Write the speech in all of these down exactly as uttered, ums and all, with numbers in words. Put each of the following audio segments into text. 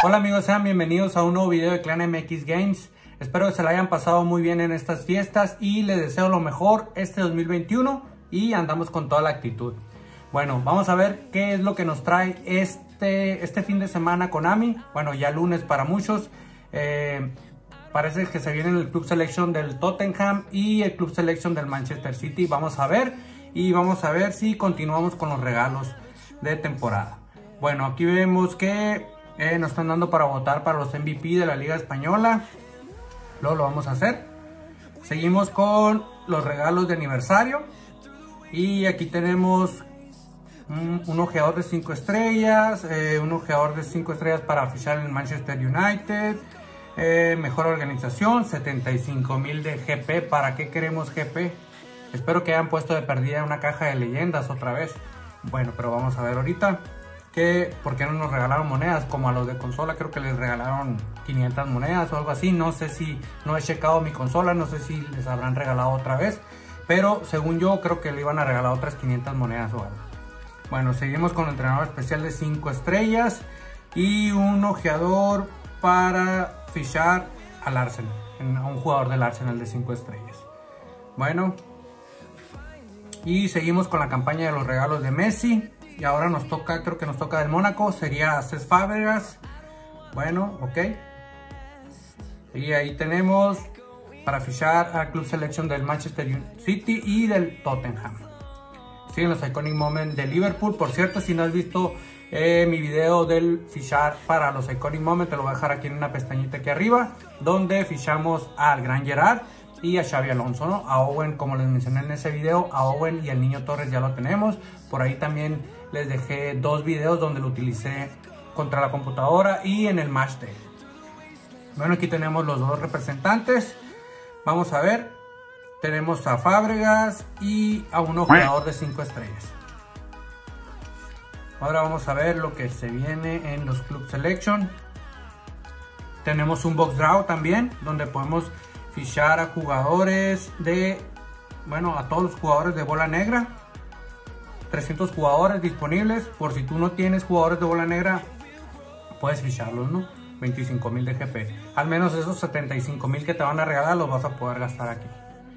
Hola amigos, sean bienvenidos a un nuevo video de Clan M X Games. Espero que se la hayan pasado muy bien en estas fiestas y les deseo lo mejor este dos mil veintiuno y andamos con toda la actitud. Bueno, vamos a ver qué es lo que nos trae este, este fin de semana Konami. Bueno, ya lunes para muchos. Eh, parece que se viene el Club Selection del Tottenham y el Club Selection del Manchester City. Vamos a ver y vamos a ver si continuamos con los regalos de temporada. Bueno, aquí vemos que eh, nos están dando para votar para los M V P de la Liga Española. Luego lo vamos a hacer. Seguimos con los regalos de aniversario. Y aquí tenemos un, un ojeador de cinco estrellas. Eh, un ojeador de cinco estrellas para fichar en Manchester United. Eh, mejor organización, setenta y cinco mil de G P. ¿Para qué queremos G P? Espero que hayan puesto de perdida una caja de leyendas otra vez. Bueno, pero vamos a ver ahorita que por qué no nos regalaron monedas como a los de consola. Creo que les regalaron quinientas monedas o algo así. No sé si, no he checado mi consola, no sé si les habrán regalado otra vez, pero según yo creo que le iban a regalar otras quinientas monedas o algo. Bueno, seguimos con el entrenador especial de cinco estrellas y un ojeador para fichar al Arsenal, a un jugador del Arsenal de cinco estrellas. Bueno, y seguimos con la campaña de los regalos de Messi. Y ahora nos toca, creo que nos toca del Mónaco, sería Cesc Fábregas. Bueno, ok. Y ahí tenemos para fichar a Club Selection del Manchester City y del Tottenham. Siguen los Iconic Moments de Liverpool. Por cierto, si no has visto eh, mi video del fichar para los Iconic Moments, te lo voy a dejar aquí en una pestañita aquí arriba, donde fichamos al Gran Gerard y a Xabi Alonso, ¿no? A Owen, como les mencioné en ese video, a Owen y al Niño Torres ya lo tenemos. Por ahí también les dejé dos videos donde lo utilicé contra la computadora y en el Match Day. Bueno, aquí tenemos los dos representantes. Vamos a ver. Tenemos a Fábregas y a un jugador de cinco estrellas. Ahora vamos a ver lo que se viene en los Club Selection. Tenemos un Box Draw también, donde podemos fichar a jugadores de, bueno, a todos los jugadores de bola negra. trescientos jugadores disponibles. Por si tú no tienes jugadores de bola negra, puedes ficharlos, ¿no? veinticinco mil de G P. Al menos esos setenta y cinco mil que te van a regalar los vas a poder gastar aquí.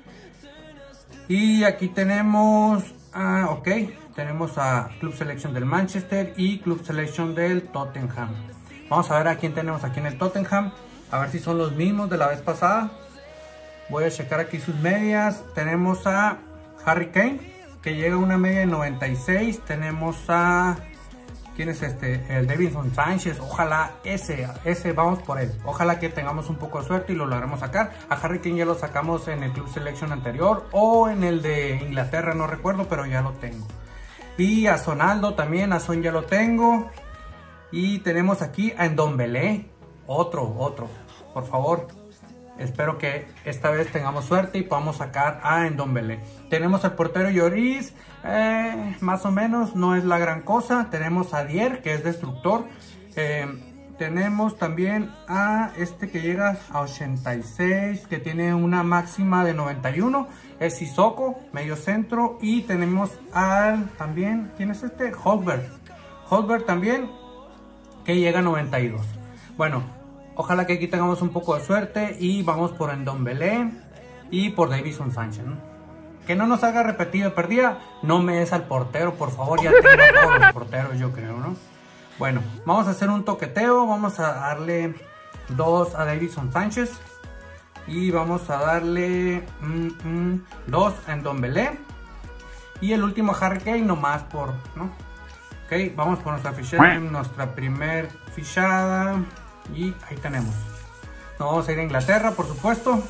Y aquí tenemos, ah, ok, tenemos a Club Selection del Manchester y Club Selection del Tottenham. Vamos a ver a quién tenemos aquí en el Tottenham. A ver si son los mismos de la vez pasada. Voy a checar aquí sus medias. Tenemos a Harry Kane, que llega a una media de noventa y seis. Tenemos a, ¿quién es este? El Davinson Sánchez. Ojalá ese, ese vamos por él. Ojalá que tengamos un poco de suerte y lo logremos sacar. A Harry Kane ya lo sacamos en el Club Selection anterior o en el de Inglaterra, no recuerdo, pero ya lo tengo. Y a Sonaldo también, a Son ya lo tengo. Y tenemos aquí a Ndombele, otro, otro, por favor. Espero que esta vez tengamos suerte y podamos sacar a Ndombele. Tenemos al portero Lloris, eh, más o menos, no es la gran cosa. Tenemos a Dier, que es destructor. Eh, tenemos también a este que llega a ochenta y seis, que tiene una máxima de noventa y uno. Es Sissoko, medio centro. Y tenemos al también, ¿quién es este? Holberg. Holberg también, que llega a noventa y dos. Bueno, ojalá que aquí tengamos un poco de suerte y vamos por Ndombele y por Davinson Sánchez, ¿no? Que no nos haga repetido perdida. No me des al portero, por favor. Ya tengo a todos los porteros, yo creo, ¿no? Bueno, vamos a hacer un toqueteo. Vamos a darle dos a Davinson Sánchez. Y vamos a darle mm, mm, dos a Ndombele. Y el último a Harry Kane, nomás por, ¿no? Ok, vamos por nuestra fichada, nuestra primer fichada. Y ahí tenemos. Nos vamos a ir a Inglaterra, por supuesto.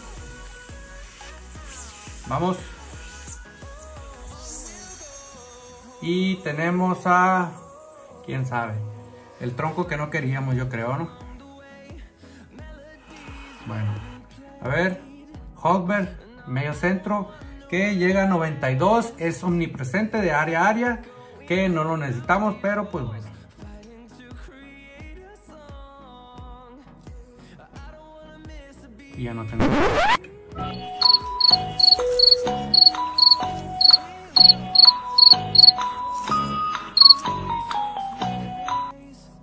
Vamos. Y tenemos a, quién sabe, el tronco que no queríamos, yo creo, ¿no? Bueno, a ver, Holberg, medio centro, que llega a noventa y dos, es omnipresente de área a área, que no lo necesitamos, pero pues bueno. Y ya no tengo.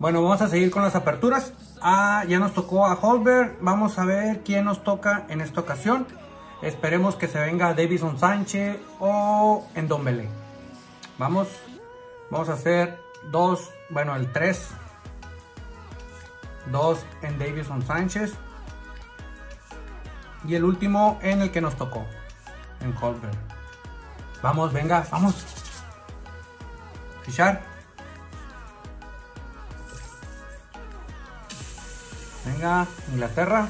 Bueno, vamos a seguir con las aperturas. Ah, ya nos tocó a Holberg. Vamos a ver quién nos toca en esta ocasión. Esperemos que se venga Davinson Sánchez o Ndombele. Vamos, vamos a hacer dos, bueno, el tres. Dos en Davinson Sánchez. Y el último en el que nos tocó, en Holberg. Vamos, venga, vamos. Fichar. Venga, Inglaterra.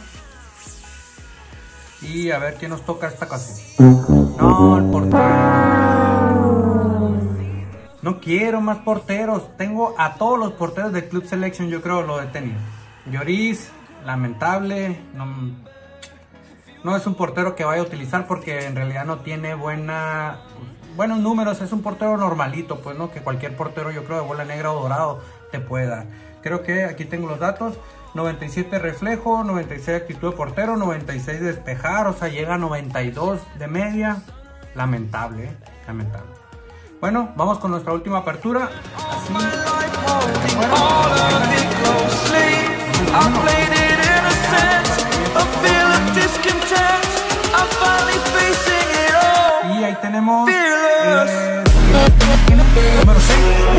Y a ver quién nos toca esta ocasión. No, el portero. No quiero más porteros. Tengo a todos los porteros del Club Selection, yo creo lo he tenido. Lloris, lamentable. No, no es un portero que vaya a utilizar porque en realidad no tiene buena, buenos números. Es un portero normalito, pues no, que cualquier portero yo creo de bola negra o dorado te puede dar. Creo que aquí tengo los datos. noventa y siete reflejo, noventa y seis actitud de portero, noventa y seis de despejar, o sea, llega a noventa y dos de media. Lamentable, ¿eh? Lamentable. Bueno, vamos con nuestra última apertura. Así. Bueno. Y ahí tenemos eh, número seis.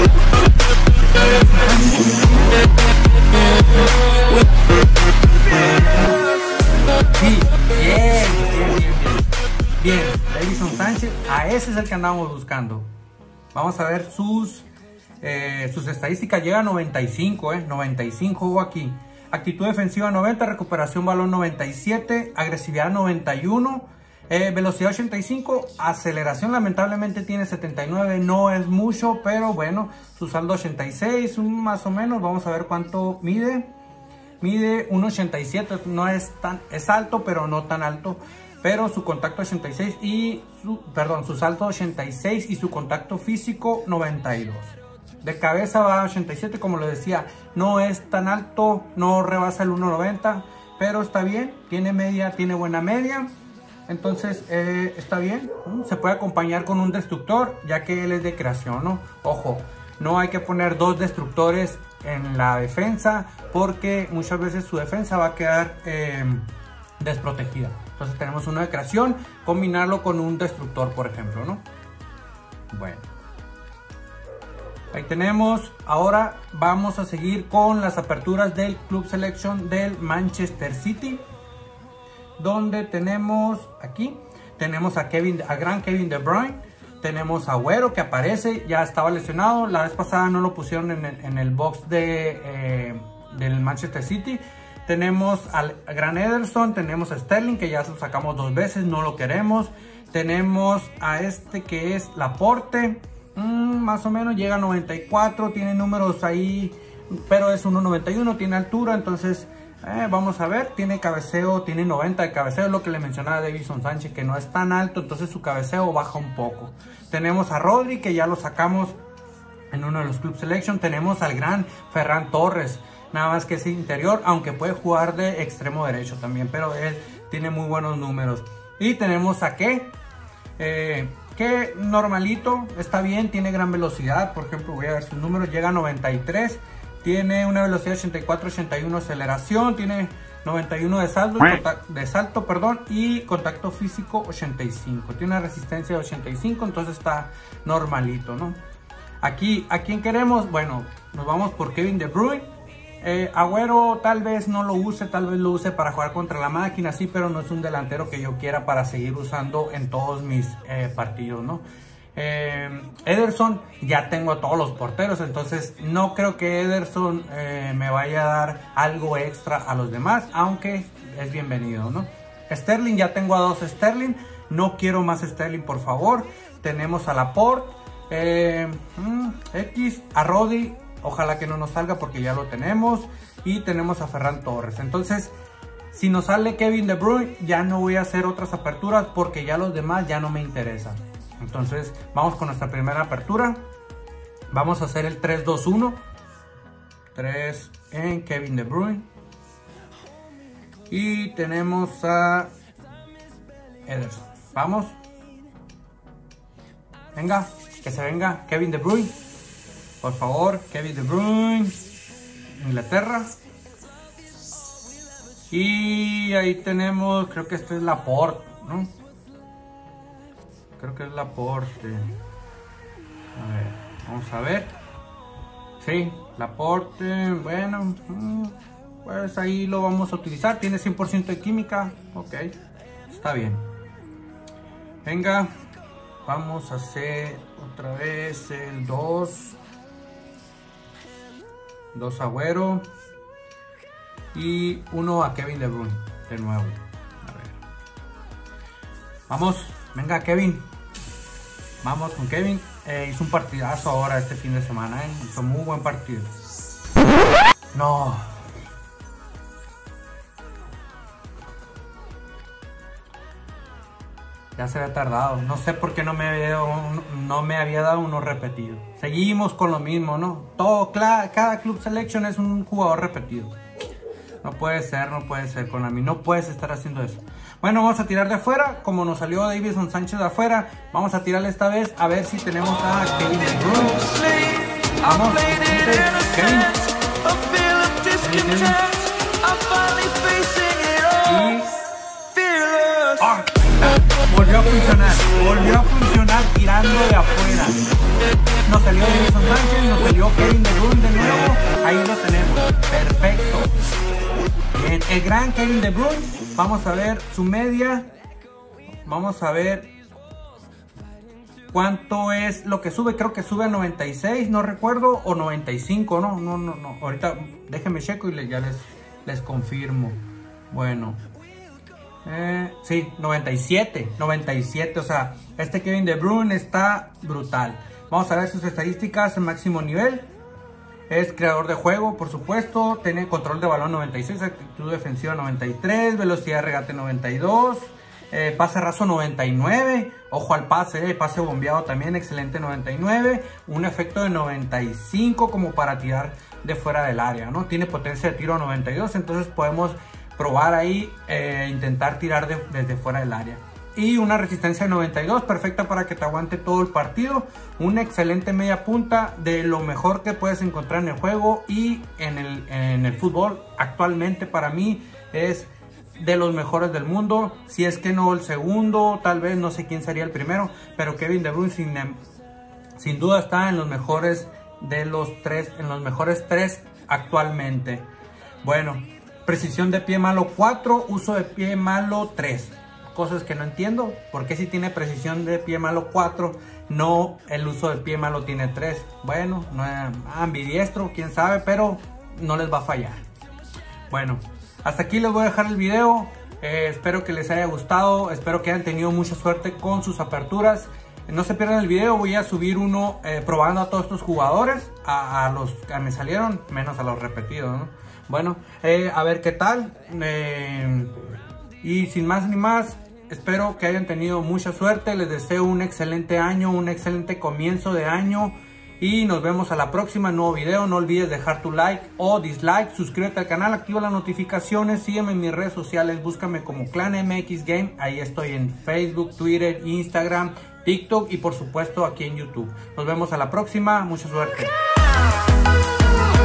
Sí, bien, bien, bien, bien. Bien, Davinson Sánchez, a ese es el que andamos buscando. Vamos a ver sus, eh, sus estadísticas. Llega a noventa y cinco, eh, noventa y cinco hubo aquí. Actitud defensiva noventa, recuperación balón noventa y siete, agresividad noventa y uno, eh, velocidad ochenta y cinco, aceleración lamentablemente tiene setenta y nueve, no es mucho, pero bueno, su saldo ochenta y seis, más o menos. Vamos a ver cuánto mide. Mide uno ochenta y siete, no es tan, es alto, pero no tan alto. Pero su contacto ochenta y seis y su, perdón, su salto ochenta y seis y su contacto físico noventa y dos. De cabeza va a ochenta y siete, como les decía, no es tan alto, no rebasa el uno noventa, pero está bien, tiene media, tiene buena media. Entonces eh, está bien, se puede acompañar con un destructor, ya que él es de creación, ¿no? Ojo, no hay que poner dos destructores en la defensa, porque muchas veces su defensa va a quedar eh, desprotegida. Entonces tenemos uno de creación, combinarlo con un destructor, por ejemplo, ¿no? Bueno, ahí tenemos. Ahora vamos a seguir con las aperturas del Club Selection del Manchester City, donde tenemos aquí, tenemos a Kevin, a gran Kevin De Bruyne, tenemos a Agüero que aparece, ya estaba lesionado, la vez pasada no lo pusieron en el, en el box de, eh, del Manchester City. Tenemos al gran Ederson, tenemos a Sterling que ya lo sacamos dos veces, no lo queremos. Tenemos a este que es Laporte, mmm, más o menos llega a noventa y cuatro, tiene números ahí, pero es uno noventa y uno, tiene altura, entonces eh, vamos a ver, tiene cabeceo, tiene noventa de cabeceo, es lo que le mencionaba a Davinson Sánchez, que no es tan alto, entonces su cabeceo baja un poco. Tenemos a Rodri que ya lo sacamos en uno de los Club Selection. Tenemos al gran Ferran Torres, nada más que es interior, aunque puede jugar de extremo derecho también, pero él tiene muy buenos números. Y tenemos a que, eh, que normalito, está bien, tiene gran velocidad. Por ejemplo, voy a ver sus números, llega a noventa y tres, tiene una velocidad ochenta y cuatro, ochenta y uno aceleración, tiene noventa y uno de salto, de salto, perdón, y contacto físico ochenta y cinco, tiene una resistencia de ochenta y cinco, entonces está normalito, ¿no? Aquí, ¿a quién queremos? Bueno, nos vamos por Kevin De Bruyne. Eh, Agüero tal vez no lo use, tal vez lo use para jugar contra la máquina, sí, pero no es un delantero que yo quiera para seguir usando en todos mis eh, partidos, ¿no? Eh, Ederson, ya tengo a todos los porteros, entonces no creo que Ederson eh, me vaya a dar algo extra a los demás, aunque es bienvenido, ¿no? Sterling, ya tengo a dos Sterling, no quiero más Sterling, por favor. Tenemos a Laporte, eh, mm, X, a Rodri, ojalá que no nos salga porque ya lo tenemos, y tenemos a Ferran Torres. Entonces, si nos sale Kevin De Bruyne, ya no voy a hacer otras aperturas porque ya los demás ya no me interesan. Entonces, vamos con nuestra primera apertura. Vamos a hacer el tres dos uno. tres en Kevin De Bruyne. Y tenemos a Ederson. Vamos. Venga, que se venga Kevin De Bruyne. Por favor, Kevin De Bruyne. Inglaterra. Y ahí tenemos, creo que este es Laporte, ¿no? Creo que es Laporte. A ver, vamos a ver. Sí, Laporte, bueno, pues ahí lo vamos a utilizar. Tiene cien por ciento de química, ok, está bien. Venga, vamos a hacer otra vez el dos. dos Agüero. Y uno a Kevin De Bruyne, de nuevo. A ver. Vamos, venga Kevin. Vamos con Kevin. Eh, hizo un partidazo ahora este fin de semana, ¿eh? Hizo muy buen partido. No. Ya se había tardado. No sé por qué no me había dado, un, no me había dado uno repetido. Seguimos con lo mismo, ¿no? Todo, cada Club Selection es un jugador repetido. No puede ser, no puede ser, Konami. No puedes estar haciendo eso. Bueno, vamos a tirar de afuera. Como nos salió Davinson Sánchez de afuera, vamos a tirarle esta vez a ver si tenemos a Kevin De Bruyne. Vamos, Kevin. Y... ¡oh! Volvió a funcionar. Volvió a funcionar tirando de afuera. Nos salió Davinson Sánchez, nos salió Kevin De Bruyne de nuevo. Ahí lo tenemos. Perfecto. Bien, el gran Kevin De Bruyne. Vamos a ver su media. Vamos a ver cuánto es lo que sube. Creo que sube a noventa y seis, no recuerdo, o noventa y cinco, no, no, no, no. Ahorita déjenme checo y le, ya les, les confirmo. Bueno, eh, sí, noventa y siete, noventa y siete. O sea, este Kevin De Bruyne está brutal. Vamos a ver sus estadísticas en máximo nivel. Es creador de juego, por supuesto. Tiene control de balón noventa y seis, actitud defensiva noventa y tres, velocidad de regate noventa y dos, eh, pase raso noventa y nueve. Ojo al pase, eh, pase bombeado también, excelente noventa y nueve. Un efecto de noventa y cinco como para tirar de fuera del área, ¿no? Tiene potencia de tiro noventa y dos, entonces podemos probar ahí, eh, intentar tirar de, desde fuera del área. Y una resistencia de noventa y dos, perfecta para que te aguante todo el partido. Una excelente media punta, de lo mejor que puedes encontrar en el juego y en el, en el fútbol. Actualmente para mí es de los mejores del mundo. Si es que no el segundo, tal vez, no sé quién sería el primero. Pero Kevin De Bruyne sin, sin duda está en los mejores de los tres, en los mejores tres actualmente. Bueno, precisión de pie malo cuatro, uso de pie malo tres. Cosas que no entiendo, porque si tiene precisión de pie malo cuatro, no el uso del pie malo tiene tres. Bueno, no es ambidiestro, quién sabe, pero no les va a fallar. Bueno, hasta aquí les voy a dejar el video. Eh, espero que les haya gustado, espero que hayan tenido mucha suerte con sus aperturas. No se pierdan el video, voy a subir uno eh, probando a todos estos jugadores, a, a los que me salieron, menos a los repetidos, ¿no? Bueno, eh, a ver qué tal. Eh, y sin más ni más, espero que hayan tenido mucha suerte. Les deseo un excelente año, un excelente comienzo de año. Y nos vemos a la próxima, nuevo video. No olvides dejar tu like o dislike. Suscríbete al canal, activa las notificaciones. Sígueme en mis redes sociales, búscame como Clan M X Game. Ahí estoy en Facebook, Twitter, Instagram, TikTok y por supuesto aquí en YouTube. Nos vemos a la próxima, mucha suerte.